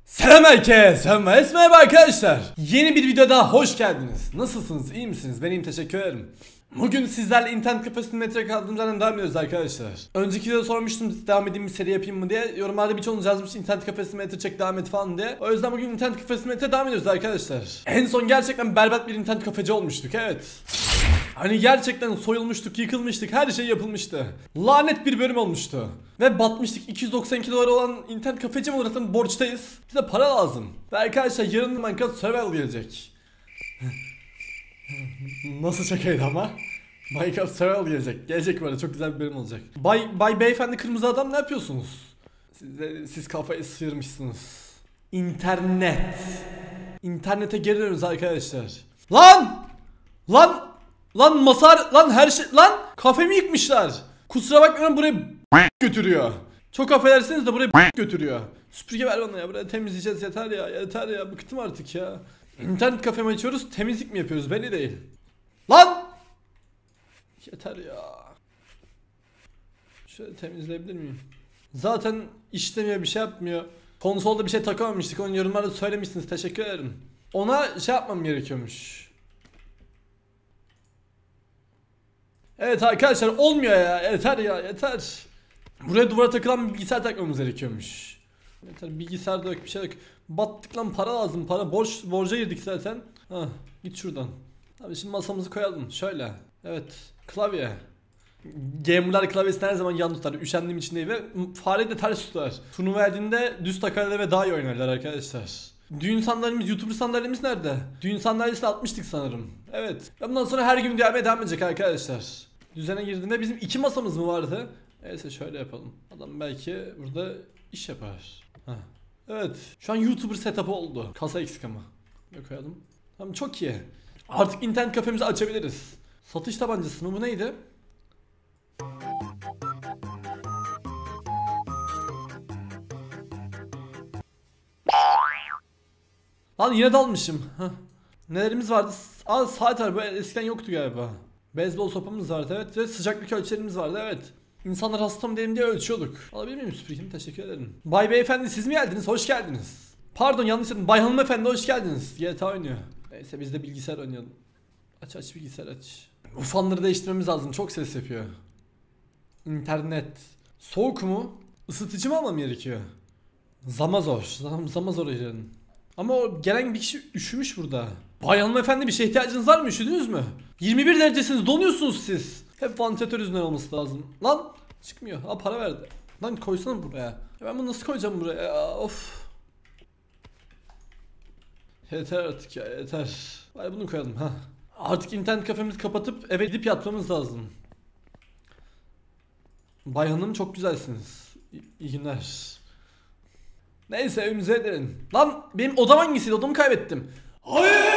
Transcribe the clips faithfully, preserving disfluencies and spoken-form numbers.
Selam herkese, ben Mayes, merhaba arkadaşlar. Yeni bir videoda hoş geldiniz. Nasılsınız, iyi misiniz? Ben iyiyim, teşekkür ederim. Bugün sizlerle internet kafesinin metre kaldığımız yerden devam ediyoruz arkadaşlar. Önceki videoda sormuştum devam edeyim bir seri yapayım mı diye. Yorumlarda birçoğunuz yazmış internet kafesinin metre çek devam et falan diye. O yüzden bugün internet kafesinin metre devam ediyoruz arkadaşlar. En son gerçekten berbat bir internet kafeci olmuştuk, evet. Hani gerçekten soyulmuştuk, yıkılmıştık, her şey yapılmıştı. Lanet bir bölüm olmuştu. Ve batmıştık. iki yüz doksan iki dolar olan internet kafeci olarak borçtayız. Bize para lazım. Ve arkadaşlar yarın Minecraft Survival gelecek. Nasıl şakaydı ama? Minecraft Survival gelecek. Gelecek böyle, çok güzel bir bölüm olacak. Bay, bay beyefendi kırmızı adam, ne yapıyorsunuz? Siz, de, siz kafayı sıyırmışsınız. İnternet. İnternete geri dönüyoruz arkadaşlar. Lan! Lan! Lan masar, lan her şey, lan kafemi yıkmışlar. Kusura bakmayın, buraya götürüyor. Çok affedersiniz de buraya götürüyor. Süpürge ver bana ya, buraya temizleyeceğiz, yeter ya, yeter ya, bıktım artık ya. İnternet kafemi açıyoruz, temizlik mi yapıyoruz belli değil. Lan! Yeter ya. Şöyle temizleyebilir miyim? Zaten işlemiyor, bir şey yapmıyor. Konsolda bir şey takamamıştık, onu yorumlarda söylemişsiniz, teşekkür ederim. Ona şey yapmam gerekiyormuş. Evet arkadaşlar, olmuyor ya, yeter ya, yeter. Buraya duvara takılan bir bilgisayar takmamız gerekiyormuş. Yeter, bilgisayarda yok, bir şey yok. Battık lan, para lazım, para, borç, borca girdik zaten. Hah, git şuradan. Abi şimdi masamızı koyalım şöyle. Evet, klavye. Gamer'lar klavyesini her zaman yan tutar, üşendiğim için değil ve fareyi de ters tutar. Turnuva eldiğinde düz takarlar ve daha iyi oynarlar arkadaşlar. Düğün sandalyemiz, YouTuber sandalyemiz nerede? Düğün sandalyesini atmıştık sanırım. Evet. Bundan sonra her gün devam devam edecek arkadaşlar. Düzene girdiğinde bizim iki masamız mı vardı? Neyse şöyle yapalım. Adam belki burada iş yapar. Heh. Evet. Şu an YouTuber setup'ı oldu. Kasa eksik ama. Ne koyalım? Tamam, çok iyi. Artık internet kafemizi açabiliriz. Satış tabancası mı? Bu neydi? Lan yine dalmışım. Heh. Nelerimiz vardı? Aa, saat var. Böyle eskiden yoktu galiba. Beyzbol sopamız vardı, evet, ve sıcaklık ölçerimiz vardı, evet. İnsanlar hasta mı diye ölçüyorduk. Alabilir miyim süpürgemi? Teşekkür ederim. Bay beyefendi, siz mi geldiniz? Hoş geldiniz. Pardon, yanlış dedim. Bay hanımefendi, hoş geldiniz. G T A oynuyor. Neyse biz de bilgisayar oynayalım. Aç aç bilgisayar aç. Bu fanları değiştirmemiz lazım, çok ses yapıyor. İnternet. Soğuk mu? Isıtıcı mı almam gerekiyor? Zamazor. Zam Zamazor girelim. Ama o gelen bir kişi üşümüş burada. Bay hanımefendi, bir şeye ihtiyacınız var mı? Üşüdünüz mü? yirmi bir derecesiniz, donuyorsunuz siz. Hep vantilatör yüzünden olması lazım. Lan çıkmıyor. Ha, para verdi. Lan koysana buraya. Ya ben bunu nasıl koyacağım buraya ya? Of. Yeter artık ya, yeter. Bari bunu koyalım ha. Artık internet kafemizi kapatıp eve gidip yatmamız lazım. Bay hanım, çok güzelsiniz. İyi, iyi günler. Neyse, evimize edelim. Lan benim odam hangisiydi? Odamı kaybettim. Hayır!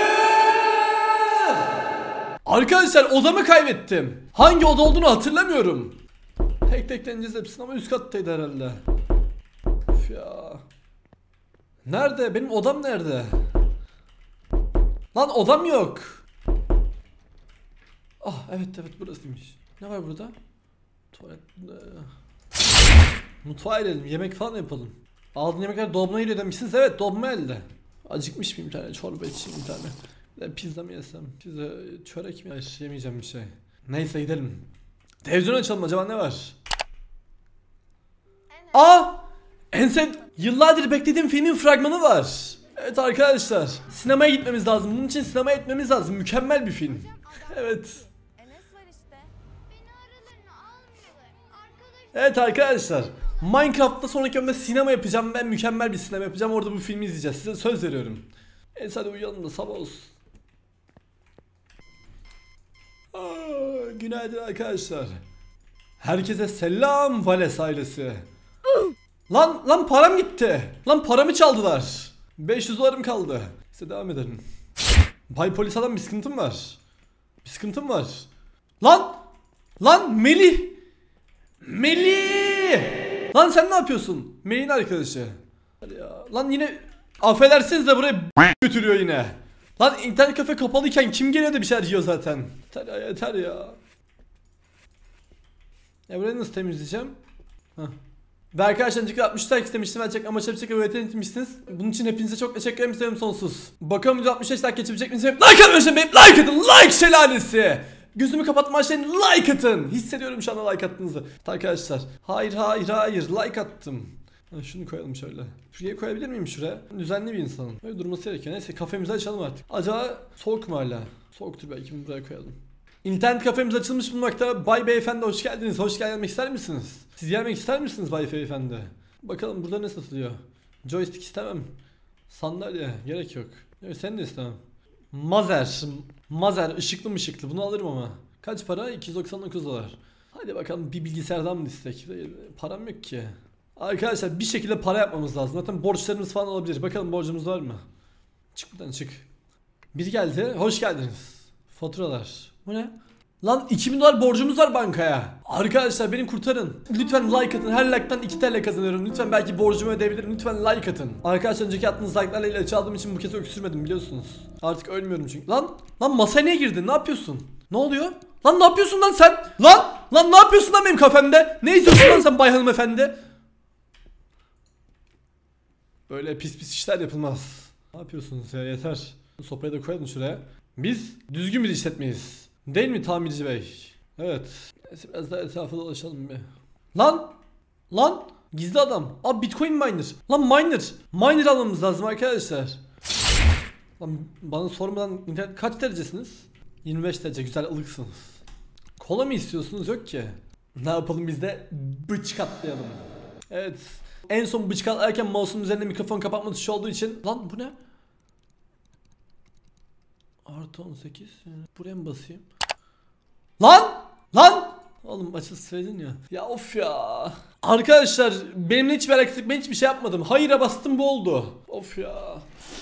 Arkadaşlar, odamı kaybettim. Hangi oda olduğunu hatırlamıyorum. Tek tek deneyeceğiz hepsini ama üst kattaydı herhalde. Üf ya. Nerede? Benim odam nerede? Lan odam yok. Ah evet evet, burasıymış. Ne var burada? Tuvalet. Mutfağa gidelim, yemek falan yapalım. Aldığın yemekler dolabına geliyor demişsiniz. Evet, dolabıma elde. Acıkmış mıyım, bir tane çorba içeyim, bir tane. Bir de pizza mı yesem? Pizza, çörek mi? Hayır, yemeyeceğim bir şey. Neyse gidelim. Televizyon açalım, acaba ne var? Aa! En sen yıllardır beklediğim filmin fragmanı var. Evet arkadaşlar, sinemaya gitmemiz lazım. Bunun için sinemaya gitmemiz lazım. Mükemmel bir film. Evet. Evet arkadaşlar, Minecraft'ta sonraki bölümde sinema yapacağım. Ben mükemmel bir sinema yapacağım. Orada bu filmi izleyeceğiz. Size söz veriyorum. Neyse hadi uyuyalım da sabah olsun. Aa, günaydın arkadaşlar. Herkese selam Vales ailesi. Lan lan param gitti. Lan paramı çaldılar. beş yüz dolarım kaldı. Size devam edelim. Bay polis adam, bir sıkıntım var. Bir sıkıntım var. Lan! Lan Melih! Melih! Lan sen ne yapıyorsun? Melih'in arkadaşı. Hadi ya. Lan yine affedersiniz de buraya götürüyor yine. Lan internet kafe kapalıyken kim geliyor da bir şeyler yiyor zaten. Yeter ya, yeter ya. Ya burayı nasıl temizleyeceğim? Heh. Ve arkadaşlar önceki altmış like istemiştim. Ben çek amaçlı bir şekilde öğretim etmişsiniz. Bunun için hepinize çok teşekkür ederim. İsterim sonsuz. Bakalım yüz altmış beş like geçebilecek misiniz? Like atın benim, like atın, like şelalesi. Gözümü kapatma şeyin like atın. Hissediyorum şu anda like attığınızı. Arkadaşlar hayır hayır hayır like attım. Şunu koyalım şöyle. Şuraya koyabilir miyim şuraya? Düzenli bir insanım. Böyle durması gerekiyor. Neyse kafemizi açalım artık. Acaba soğuk mu hala? Soğuktur belki, bunu buraya koyalım. İnternet kafemiz açılmış bulunmakta. Bay Beyefendi hoş geldiniz. Hoş gelmek ister misiniz? Siz gelmek ister misiniz Bay Beyefendi? Bakalım burada ne satılıyor? Joystick istemem. Sandalye gerek yok. Evet, sen de istemem. Mazer. Mazer ışıklı mı ışıklı, bunu alırım ama. Kaç para? iki yüz doksan dokuz dolar. Hadi bakalım bir bilgisayardan mı istek? Param yok ki. Arkadaşlar bir şekilde para yapmamız lazım. Zaten borçlarımız falan olabilir. Bakalım borcumuz var mı? Çık buradan çık. Biri geldi. Hoş geldiniz. Faturalar. Bu ne? Lan iki bin dolar borcumuz var bankaya. Arkadaşlar beni kurtarın. Lütfen like atın. Her like'tan iki T L kazanıyorum. Lütfen belki borcumu ödeyebilirim. Lütfen like atın. Arkadaşlar önceki attığınız like'larla ilaç aldığım için bu kez öksürmedim biliyorsunuz. Artık ölmüyorum çünkü. Lan lan masaya niye girdin? Ne yapıyorsun? Ne oluyor? Lan ne yapıyorsun lan sen? Lan lan ne yapıyorsun lan benim kafemde? Ne izliyorsun lan sen bay hanımefendi? Böyle pis pis işler yapılmaz. Ne yapıyorsunuz ya, yeter. Sopayı da koyalım şuraya. Biz düzgün bir işletmeyiz. Değil mi tamirci bey? Evet. Neyse biraz daha etrafa dolaşalım bir. Lan! Lan! Gizli adam. Abi Bitcoin miner. Lan miner. Miner almamız lazım arkadaşlar. Lan bana sormadan internet kaç derecesiniz? yirmi beş derece, güzel ılıksınız. Kola mı istiyorsunuz? Yok ki. Ne yapalım biz de bıçak atlayalım. Evet. En son bıçak atlarken mouse'un üzerinde mikrofon kapatma tuşu olduğu için. Lan bu ne? Artı on sekiz. Buraya mı basayım? Lan! Lan! Oğlum açılsaydın ya. Ya of ya. Arkadaşlar benimle hiç merak ettim, ben hiçbir şey yapmadım. Hayır'a bastım, bu oldu. Of ya.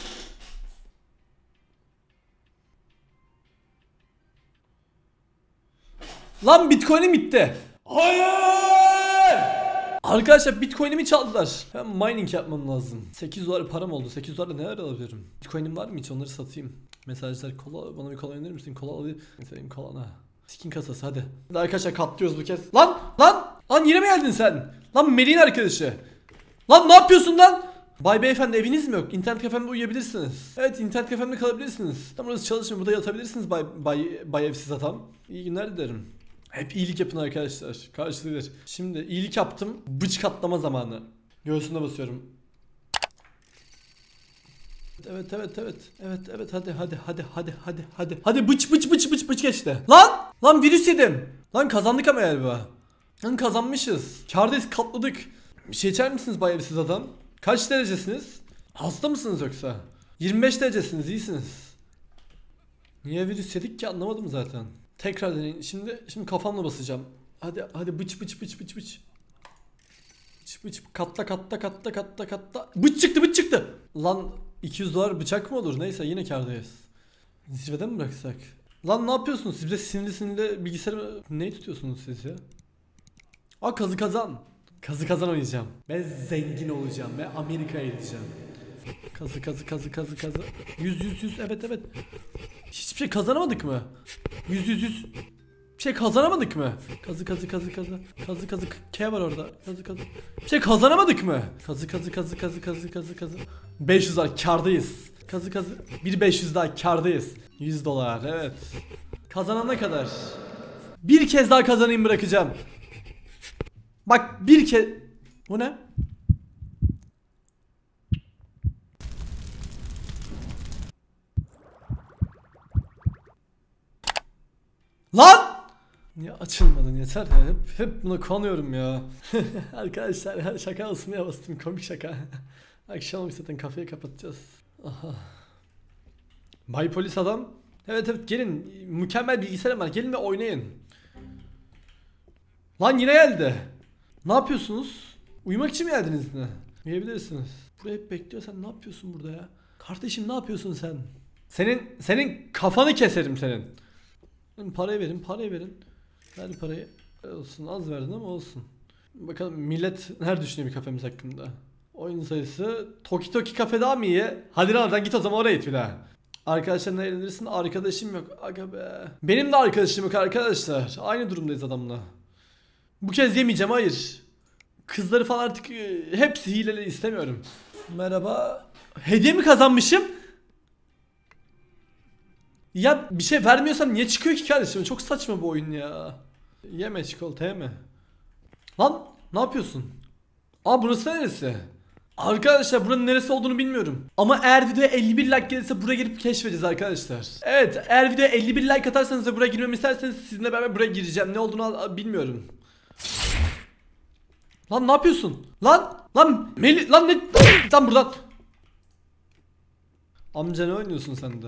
Lan Bitcoin'im bitti. Hayır! Arkadaşlar Bitcoin'imi çaldılar. Ben mining yapmam lazım. sekiz dolar param oldu. sekiz dolarla neler alabilirim? Bitcoin'im var mı hiç? Onları satayım. Mesajlar, kola, bana bir kola önerir misin? Kola alayım. Mesela kolana. Skin kasası hadi. Hadi arkadaşlar katlıyoruz bu kez. Lan! Lan! Lan yine mi geldin sen? Lan Melih'in arkadaşı. Lan ne yapıyorsun lan? Bay Beyefendi eviniz mi yok? İnternet kafemde uyuyabilirsiniz. Evet, internet kafemde kalabilirsiniz. Tam burası çalışmıyor, burada yatabilirsiniz Bay, bay, bay evsiz adam. İyi günler dilerim. Hep iyilik yapın arkadaşlar. Karşılığıdır. Şimdi iyilik yaptım. Bıç katlama zamanı. Göğsüne basıyorum. Evet evet evet. Evet evet hadi hadi hadi hadi hadi hadi. Hadi bıç bıç bıç bıç bıç geçti. Lan! Lan virüs yedim. Lan kazandık ama galiba. Lan kazanmışız. Kârdayız, katladık. Bir şey içer misiniz bay evsiz adam? Kaç derecesiniz? Hasta mısınız yoksa? yirmi beş derecesiniz, iyisiniz. Niye virüs yedik ki anlamadım zaten. Tekrar deneyin. Şimdi şimdi kafamla basacağım. Hadi hadi bıç bıç bıç bıç bıç. Bıç bıç katla katla katla katla katla. Bıç çıktı bıç çıktı. Lan iki yüz dolar bıçak mı olur? Neyse yine kârdayız. Zirveden mi bıraksak? Lan ne yapıyorsunuz? Siz de sinirli sinirli bilgisayarı neyi tutuyorsunuz siz ya? Aa kazı kazan. Kazı kazan oynayacağım. Ben zengin olacağım ve Amerika'ya gideceğim. Kazı kazı kazı kazı kazı. yüz yüz yüz evet evet. Hiçbir şey kazanamadık mı? yüz yüz yüz. Bir şey kazanamadık mı? Kazı kazı kazı kazı. Kazı kazı K var orada. Kazı kazı. Bir şey kazanamadık mı? Kazı kazı kazı kazı kazı kazı kazı. beş yüz dolar kârdayız. Kazı kazı. bir beş yüz daha kârdayız. yüz dolar evet. Kazanana kadar. Bir kez daha kazanayım, bırakacağım. Bak bir kez. Bu ne? Lan! Niye açılmadın, yeter ya, hep, hep buna kanıyorum ya. Arkadaşlar şaka olsun diye bastım, komik şaka. Akşam zaten kafayı kapatacağız. Aha. Bay polis adam. Evet evet gelin, mükemmel bilgisayarım var, gelin ve oynayın. Lan yine geldi. Ne yapıyorsunuz? Uyumak için mi geldiniz yine? Uyuyabilirsiniz. Buraya hep bekliyor, sen ne yapıyorsun burada ya? Kardeşim ne yapıyorsun sen? Senin senin kafanı keserim senin. Parayı verin, parayı verin. Ver parayı. Olsun, az verdin ama olsun. Bakalım millet nerede düşünüyor bir kafemiz hakkında. Oyun sayısı Toki Toki kafe daha mı iyi? Hadi lan git o zaman oraya git bir daha. Arkadaşlarına eğlenirsin, arkadaşım yok. Aga be. Benim de arkadaşım yok arkadaşlar. Aynı durumdayız adamla. Bu kez yemeyeceğim, hayır. Kızları falan artık e, hepsi hileli, istemiyorum. Merhaba. Hediye mi kazanmışım? Ya bir şey vermiyorsam niye çıkıyor ki kardeşim? Çok saçma bu oyun ya. Yeme çikolata yeme. Lan ne yapıyorsun? Aa, burası neresi? Arkadaşlar buranın neresi olduğunu bilmiyorum. Ama eğer videoya elli bir like gelirse buraya girip keşfedeceğiz arkadaşlar. Evet, eğer videoya elli bir like atarsanız ve buraya girmemi isterseniz sizinle beraber buraya gireceğim. Ne olduğunu bilmiyorum. Lan ne yapıyorsun? Lan lan Meli lan ne? Lan buradan. Amca ne oynuyorsun sen de?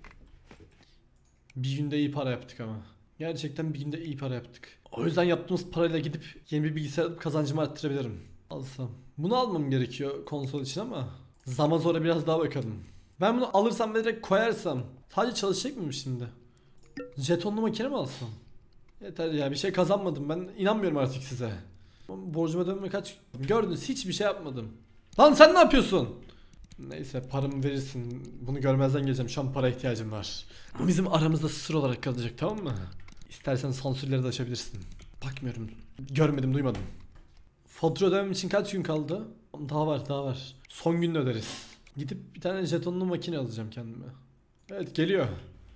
Bir günde iyi para yaptık ama. Gerçekten bir günde iyi para yaptık. O yüzden yaptığımız parayla gidip yeni bir bilgisayar alıp kazancımı arttırabilirim. Alsam. Bunu almam gerekiyor konsol için ama Zamazor'a biraz daha bakalım. Ben bunu alırsam ve direkt koyarsam sadece çalışacak mıyım şimdi? Jetonlu makine mi alsam? Yeter ya, bir şey kazanmadım, ben inanmıyorum artık size. Borcuma dönme kaç... Gördünüz, hiçbir şey yapmadım. Lan sen ne yapıyorsun? Neyse, paramı verirsin. Bunu görmezden geleceğim. Şu an para ihtiyacım var. Bu bizim aramızda sır olarak kalacak, tamam mı? İstersen sansürleri de açabilirsin. Bakmıyorum. Görmedim, duymadım. Fatura ödemem için kaç gün kaldı? Daha var, daha var. Son gün öderiz. Gidip bir tane jetonlu makine alacağım kendime. Evet, geliyor.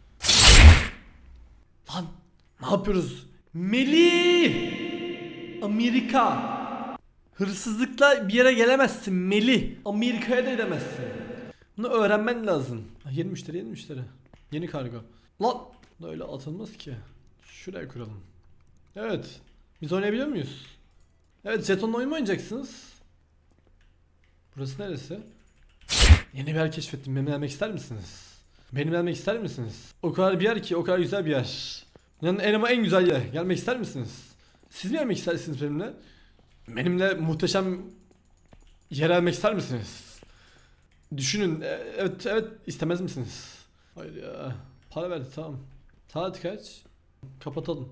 Lan ne yapıyoruz? Melih! Amerika! Hırsızlıkla bir yere gelemezsin Melih. Amerika'ya da edemezsin. Bunu öğrenmen lazım. Yeni müşteri, yeni müşteri. Yeni kargo. Lan öyle atılmaz ki. Şuraya kuralım. Evet. Biz oynayabiliyor muyuz? Evet, jetonla oyun mu oynayacaksınız? Burası neresi? Yeni bir yer keşfettim. Benimle gelmek ister misiniz? Benimle gelmek ister misiniz? O kadar bir yer ki, o kadar güzel bir yer. Yani en ama en güzel yer. Gelmek ister misiniz? Siz mi gelmek istersiniz benimle? Benimle muhteşem yere gelmek ister misiniz? Düşünün. Evet, evet, istemez misiniz? Hayır ya. Para verdi, tamam. Saat kaç? Kapatalım.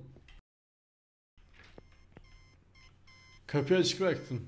Kapıyı açık bıraktım.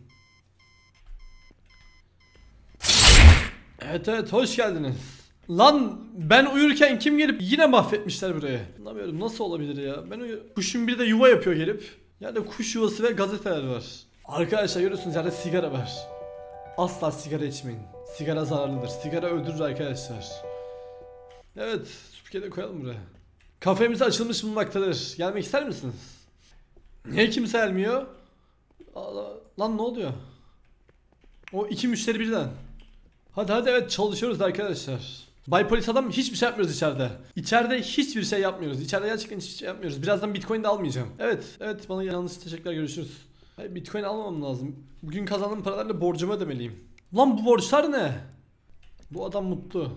Evet evet, hoş geldiniz. Lan ben uyurken kim gelip yine mahvetmişler burayı. Anlamıyorum, nasıl olabilir ya. Ben uyu... Kuşun biri de yuva yapıyor gelip. Yerde kuş yuvası ve gazeteler var. Arkadaşlar görüyorsunuz, yerde sigara var. Asla sigara içmeyin. Sigara zararlıdır. Sigara öldürür arkadaşlar. Evet, süpürgeyi de koyalım buraya. Kafemiz açılmış bulunmaktadır. Gelmek ister misiniz? Niye kimse gelmiyor? Lan ne oluyor? O iki müşteri birden. Hadi hadi, evet çalışıyoruz arkadaşlar. Bay polis adam, hiçbir şey yapmıyoruz içeride. İçeride hiçbir şey yapmıyoruz. İçeride gerçekten hiçbir şey yapmıyoruz. Birazdan Bitcoin de almayacağım. Evet evet, bana yanlış teşekkürler, görüşürüz. Hayır, Bitcoin almamam lazım. Bugün kazandığım paralarla borcumu ödemeliyim. Lan bu borçlar ne? Bu adam mutlu.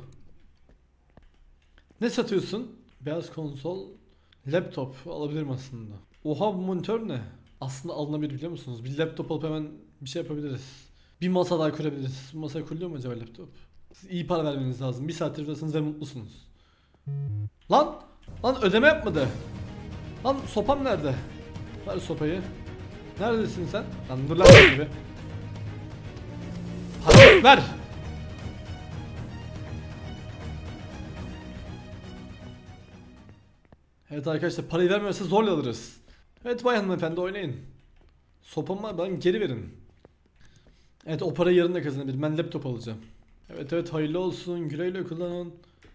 Ne satıyorsun? Beyaz konsol, laptop alabilirim aslında. Oha, bu monitör ne? Aslında alınabilir, biliyor musunuz? Bir laptop alıp hemen bir şey yapabiliriz. Bir masa daha kurabiliriz. Bu masaya kuruluyor mu acaba laptop? Siz iyi para vermeniz lazım. Bir saattir buradasınız ve mutlusunuz. Lan! Lan ödeme yapmadı. Lan sopam nerede? Ver sopayı. Neredesin sen? Lan dur lan gibi. Para ver! Evet arkadaşlar, parayı vermiyorsa zorla alırız. Evet bayan hanımefendi, oynayın. Sopam var, bana geri verin. Evet, o parayı yarın da kazanabilirim. Ben laptop alacağım. Evet evet, hayırlı olsun, güle güle kullanın.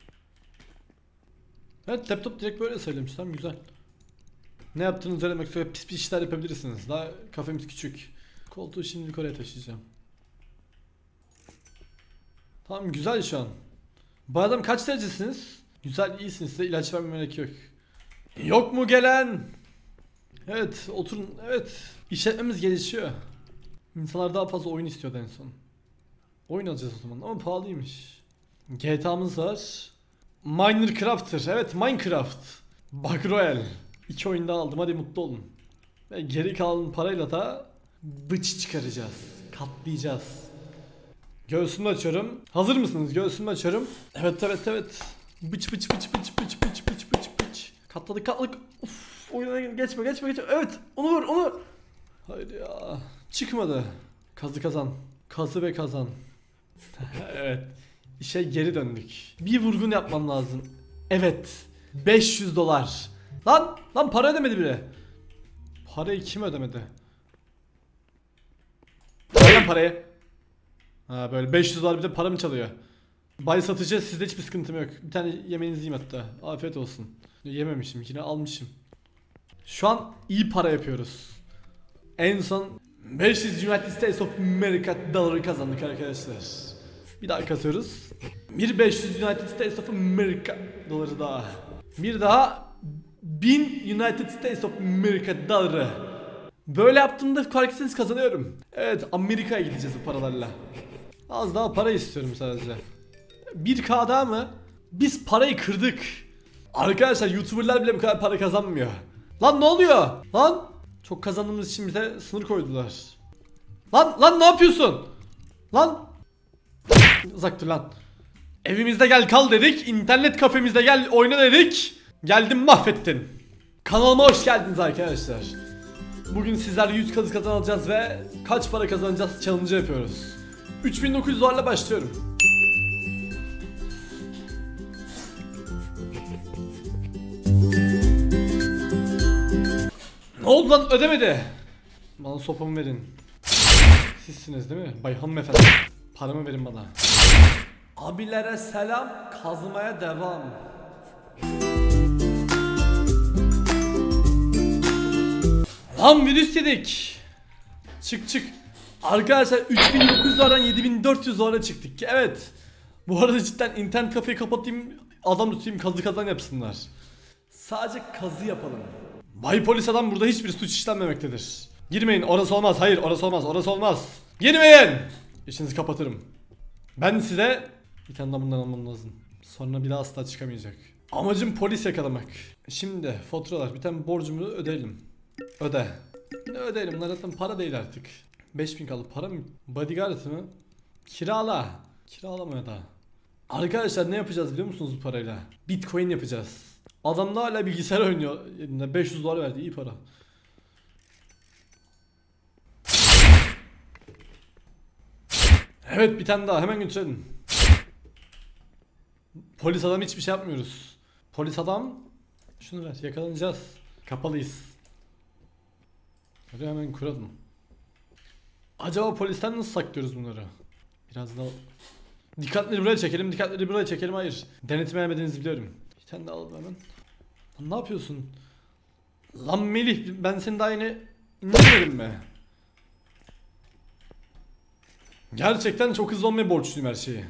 Evet, laptop direkt böyle söylemiş, tamam güzel. Ne yaptığınızı söylemek istiyor, pis pis işler yapabilirsiniz. Daha kafemiz küçük. Koltuğu şimdi oraya taşıyacağım. Tamam güzel şu an. Bu adam kaç derecesiniz? Güzel, iyisiniz, size ilaç vermem gerek yok. Yok mu gelen? Evet oturun, evet. İşletmemiz gelişiyor. İnsanlar daha fazla oyun istiyordu en son. Oyun alacağız o zaman ama pahalıymış. G T A'mız var. Minecraft'tır. Evet, Minecraft. Bug Royale. İki oyun daha aldım, hadi mutlu olun. Ve geri kalan parayla da bıç çıkaracağız. Katlayacağız. Göğsümü açıyorum. Hazır mısınız? Göğsümü açıyorum. Evet evet evet. Bıç bıç bıç bıç bıç bıç bıç bıç bıç. Katladık katladık. Uf, oyuna geçme geçme geçme. Evet, onu vur onu vur. Hayır ya. Çıkmadı. Kazı kazan. Kazı ve kazan. Evet. İşe geri döndük. Bir vurgun yapmam lazım. Evet. beş yüz dolar. Lan lan para ödemedi bile. Parayı kim ödemedi? lan parayı. Ha böyle beş yüz dolar bir de para mı çalıyor? Bay satıcı, sizde hiçbir sıkıntım yok. Bir tane yemeğinizi yiyeyim hatta. Afiyet olsun. Yememişim, yine almışım. Şu an iyi para yapıyoruz. En son beş yüz United States of America doları kazandık arkadaşlar. Bir daha kazıyoruz. Bir beş yüz United States of America doları daha. Bir daha bin United States of America doları. Böyle yaptığımda fark etseniz kazanıyorum. Evet, Amerika'ya gideceğiz bu paralarla. Az daha para istiyorum sadece. bir K daha mı? Biz parayı kırdık. Arkadaşlar YouTuber'lar bile bu kadar para kazanmıyor. Lan ne oluyor? Lan çok kazandığımız için bize sınır koydular. Lan lan ne yapıyorsun? Lan uzak dur lan. Evimizde gel kal dedik. İnternet kafemizde gel oyna dedik. Geldin mahvettin. Kanalıma hoş geldiniz arkadaşlar. Bugün sizlerle yüz kazı kazanacağız ve kaç para kazanacağız challenge yapıyoruz. üç bin dokuz yüz dolarla başlıyorum. Ne oldu lan, ödemedi. Bana sopamı verin. Sizsiniz değil mi? Bay hanımefendi. Paramı verin bana. Abilere selam, kazmaya devam. Lan virüs yedik. Çık çık. Arkadaşlar üç bin dokuz yüz dolardan yedi bin dört yüz dolara çıktık. Evet. Bu arada cidden internet kafeyi kapatayım, adam tutayım, kazı kazan yapsınlar. Sadece kazı yapalım. Bay polis adam, burada hiçbir suç işlenmemektedir. Girmeyin, orası olmaz, hayır orası olmaz, orası olmaz. Girmeyin. İşinizi kapatırım. Ben size bir tane daha bundan almam lazım. Sonra bir daha asla çıkamayacak. Amacım polis yakalamak. Şimdi faturalar, bir tane borcumu ödeyelim. Öde. Ne ödeyelim, bunlar zaten para değil artık. beş bin kaldı, para mı? Bodyguard mı? Kirala. Kiralamaya da. Arkadaşlar ne yapacağız biliyor musunuz bu parayla? Bitcoin yapacağız. Adam da hala bilgisayar oynuyor. beş yüz dolar verdi, iyi para. Evet, bir tane daha hemen götürelim. Polis adam, hiçbir şey yapmıyoruz. Polis adam, şunu ver, yakalanacağız. Kapalıyız. Hadi hemen kuralım. Acaba polisten nasıl saklıyoruz bunları? Biraz daha dikkatleri buraya çekelim, dikkatleri buraya çekelim. Hayır, denetmeyemediğinizi biliyorum. Bir tane daha alalım hemen. Lan ne yapıyorsun? Lan Melih, ben seni daha yeni indirmedim mi? Gerçekten çok hızlı olmaya borçluyum her şeyi.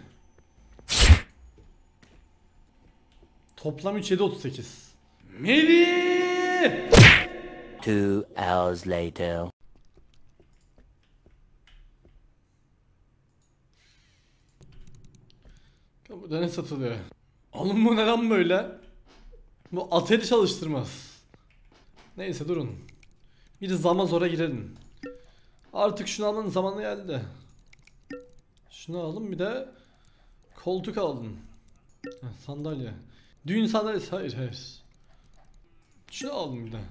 Toplam üç yedi otuz sekiz. Melih! Two hours later. Burada ne satılıyor? Oğlum bu neden böyle? Bu ateli çalıştırmaz. Neyse durun. Bir zaman zora girelim. Artık şunu almanın zamanı geldi. Şunu alalım, bir de koltuk aldım. Heh, sandalye. Düğün sandalyesi, hayır hayır. Şunu aldım bir de.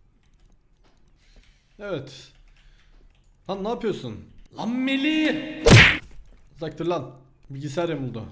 Evet. Lan ne yapıyorsun? Lan Melih! Uzaktır lan. Bilgisayar yamuldu.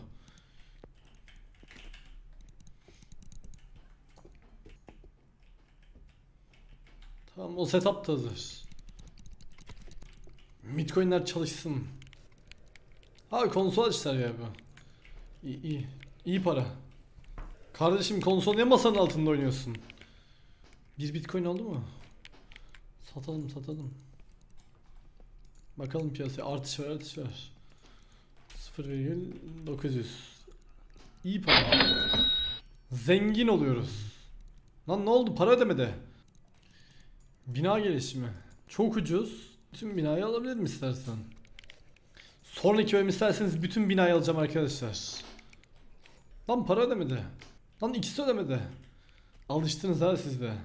Tamam, o setup da hazır. Bitcoin'ler çalışsın. Ha, konsol açtılar ya bu. İyi iyi. İyi para. Kardeşim, konsol niye masanın altında oynuyorsun? Bir bitcoin oldu mu? Satalım satalım. Bakalım piyasaya, artış var artış var. sıfır virgül dokuz yüz. İyi para. Zengin oluyoruz. Lan ne oldu, para ödemedi. Bina gelişimi. Çok ucuz. Bütün binayı alabilirim istersen. Sonraki bölüm isterseniz bütün binayı alacağım arkadaşlar. Lan para ödemedi. Lan ikisi ödemedi. Alıştınız ha siz de.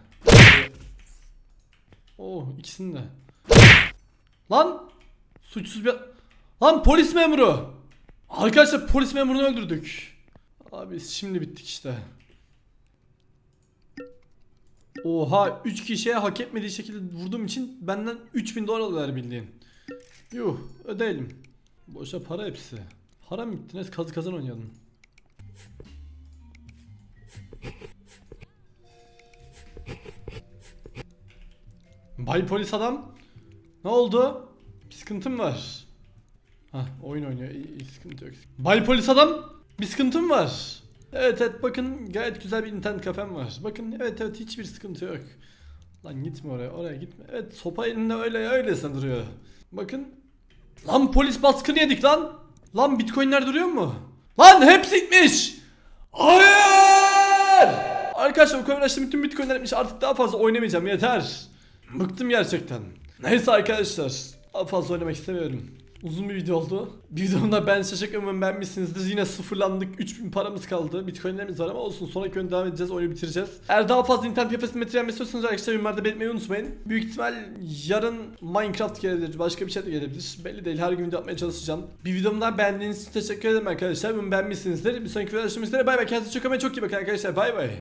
Oo, ikisini de. Lan suçsuz bir... Lan polis memuru. Arkadaşlar polis memurunu öldürdük. Abi şimdi bittik işte. Oha, üç kişiye hak etmediği şekilde vurduğum için benden üç bin dolar alıyorlar bildiğin. Yuh, ödeyelim. Boşa para hepsi. Para mı bitti? Neyse, kazı kazan oynayalım. Bay polis adam, ne oldu? Bir sıkıntım var. Hah, oyun oynuyor. İyi, iyi, sıkıntı yok. Bay polis adam, bir sıkıntım var. Evet evet, bakın gayet güzel bir internet kafem var. Bakın, evet evet, hiçbir sıkıntı yok. Lan gitme oraya, oraya gitme. Evet, sopa elinde öyle öylesine duruyor. Bakın. Lan polis baskını yedik lan. Lan bitcoinler duruyor mu? Lan hepsi gitmiş. Hayır. Arkadaşlar, bu kadar bütün bitcoinler gitmiş. Artık daha fazla oynamayacağım, yeter. Bıktım gerçekten. Neyse arkadaşlar, daha fazla oynamak istemiyorum. Uzun bir video oldu. Bir videomda ben size teşekkür ederim, beğenmişsinizdir. Yine sıfırlandık. üç bin paramız kaldı. Bitcoinlerimiz var ama olsun. Sonraki oyun devam edeceğiz. Oyunu bitireceğiz. Eğer daha fazla internet kafesinde materyal istiyorsanız arkadaşlar yorumlarda belirtmeyi unutmayın. Büyük ihtimal yarın Minecraft gelebilir. Başka bir şey de gelebilir. Belli değil. Her gün video yapmaya çalışacağım. Bir videomdan beğendiğiniz için teşekkür ederim arkadaşlar. Bunu beğenmişsinizdir. Bir sonraki videoda görüşmek üzere. Bay bay. Kendinize çok ama çok iyi bakın arkadaşlar. Bay bay.